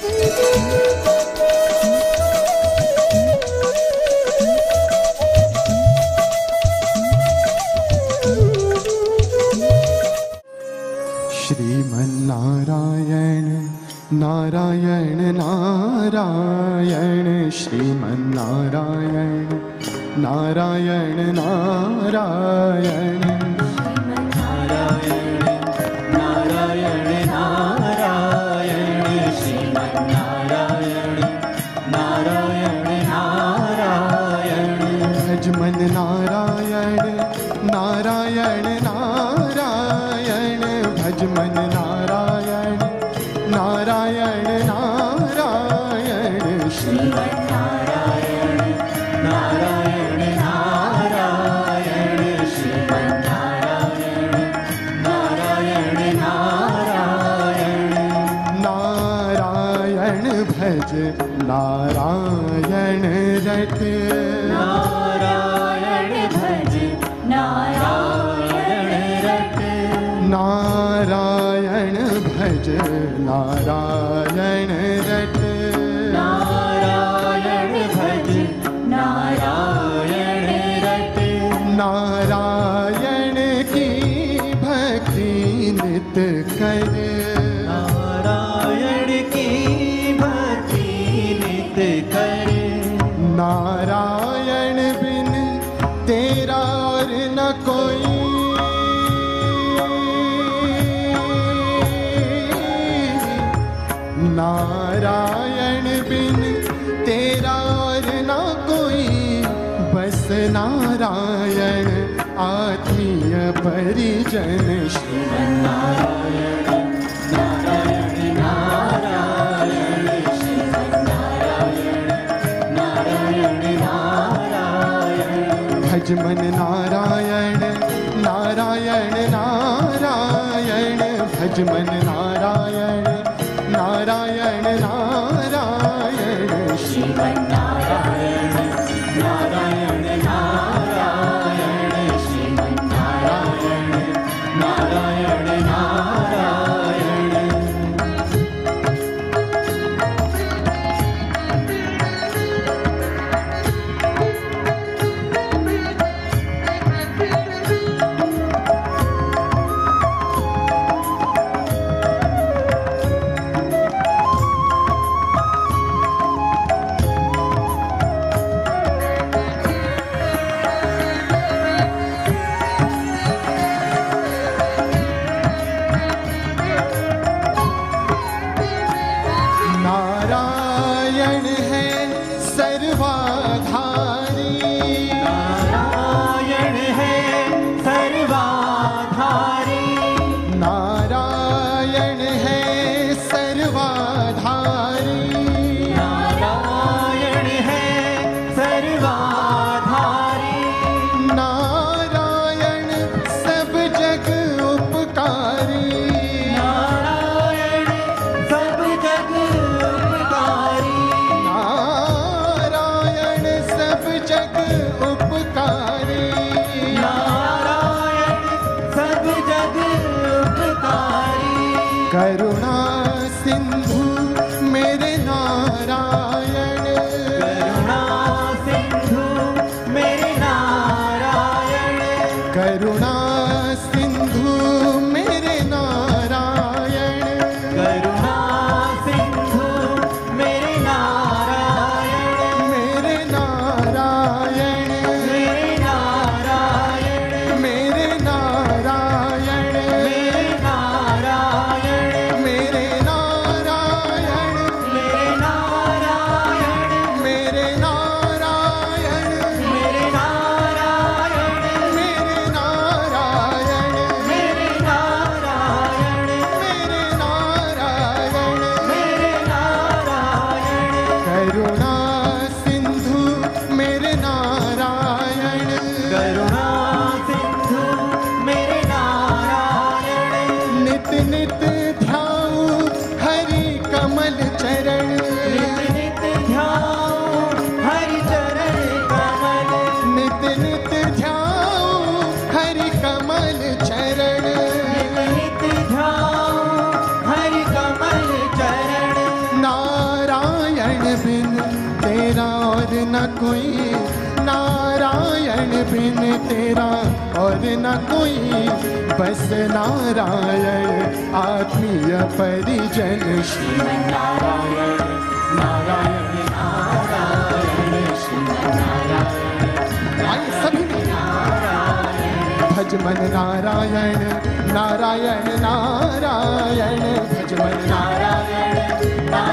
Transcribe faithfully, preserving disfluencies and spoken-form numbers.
श्रीमन्नारायण नारायण नारायण श्रीमन्नारायण नारायण नारायण नारायण नारायण श्रीमन्नारायण नारायण नारायण भजमन नारायण नारायण नारायण भजमन नारायण नारायण नारायण श्रीमन्नारायण नारायण नारायण श्रीमन्नारायण नारायण नारायण नारायण भज नारायण रट नारायण भज नारायण रट नारायण भज नारायण रट नारायण भज नारायण रट नारायण की भक्ति नित कर नारायण की भक्ति नित कर नारायण बिन तेरा और न कोई नारायण बिन तेरा और ना कोई बस नारायण आत्मीय परिजन श्रीमन्नारायण नारायण नारायण श्रीमन्नारायण नारायण नारायण भजमन नारायण नारायण नारायण भजमन नारायण नारायण नारायण श्रीमन्नारायण नारायण नारायण श्रीमन्नारायण नारायण नारायण नारायण है सर्वाधारी नारायण है सर्वाधारी नारायण है सर्वाधारी नारायण है सर्वाधारी नारायण सब जग उपकारी नारायण सब जग उपकारी नारायण सब जग उपकारी नारायण सब जग उपकारी करुणा सिंधु मेरे नारायण करुणा सिंधु मेरे नारायण करुणा सिंधु मेरे नारायण करुणा सिंधु मेरे नारायण मेरे नारायण मेरे नारायण मेरे नारायण मेरे नारायण मेरे नारायण मेरे नारायण मेरे नारायण मेरे नारायण मेरे नारायण मेरे नारायण मेरे नारायण मेरे नारायण करुणा सिंधु मेरे नारायण करुणा सिंधु मेरे नारायण नित नित ध्याऊ हरि कमल चरण नित नित ध्याऊं हरि चरण कमल नित नित ध्याऊ हरि कमल चरण नित नित ध्याऊं हरि कमल चरण ना नारायण बिन तेरा और न कोई, नारायण बिन तेरा और न कोई, बस नारायण आत्मीय परिजन। श्रीमन्नारायण नारायण नारायण श्रीमन्नारायण। आइए सभी भज मन नारायण नारायण नारायण, भज मन नारायण नारायण